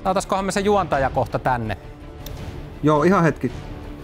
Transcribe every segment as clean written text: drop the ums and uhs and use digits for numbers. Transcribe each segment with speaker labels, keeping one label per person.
Speaker 1: Saataiskohan me se juontaja kohta tänne?
Speaker 2: Joo, ihan hetki.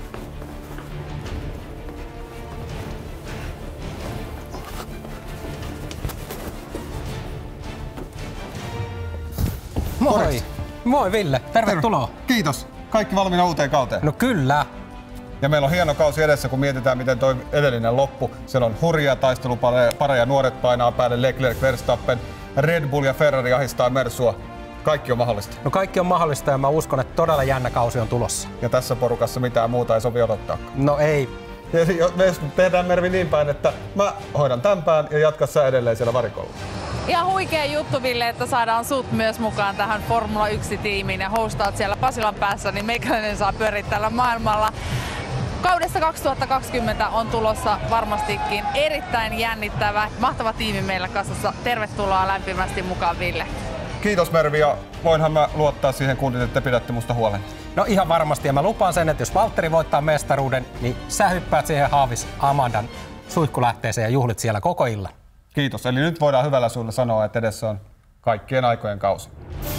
Speaker 1: Moi!
Speaker 2: Morjens.
Speaker 1: Moi Ville, tervetuloa!
Speaker 2: Kiitos. Kaikki valmiina uuteen kauteen.
Speaker 1: No kyllä.
Speaker 2: Ja meillä on hieno kausi edessä, kun mietitään, miten toi edellinen loppu. Siellä on hurjia taistelupareja, nuoret painaa päälle, Leclerc, Verstappen, Red Bull ja Ferrari ahistaa Mersua. Kaikki on mahdollista.
Speaker 1: No kaikki on mahdollista ja mä uskon, että todella jännä kausi on tulossa.
Speaker 2: Ja tässä porukassa mitään muuta ei sovi odottaa.
Speaker 1: No ei.
Speaker 2: Ja me tehdään Mervi niin päin, että mä hoidan tämän pään ja jatka sä edelleen siellä varikolla.
Speaker 3: Ihan huikea juttu, Ville, että saadaan sut myös mukaan tähän Formula 1-tiimiin ja hostaat siellä Pasilan päässä, niin meikäläinen saa pyöriä tällä maailmalla. Kaudesta 2020 on tulossa varmastikin erittäin jännittävä, mahtava tiimi meillä kasassa. Tervetuloa lämpimästi mukaan, Ville.
Speaker 2: Kiitos Mervi, ja voinhan mä luottaa siihen kundit, että te pidätte musta huolen.
Speaker 1: No ihan varmasti, ja mä lupaan sen, että jos Valtteri voittaa mestaruuden, niin sä hyppäät siihen Haavis Amandan suihkulähteeseen ja juhlit siellä koko illan.
Speaker 2: Kiitos, eli nyt voidaan hyvällä suulla sanoa, että edessä on kaikkien aikojen kausi.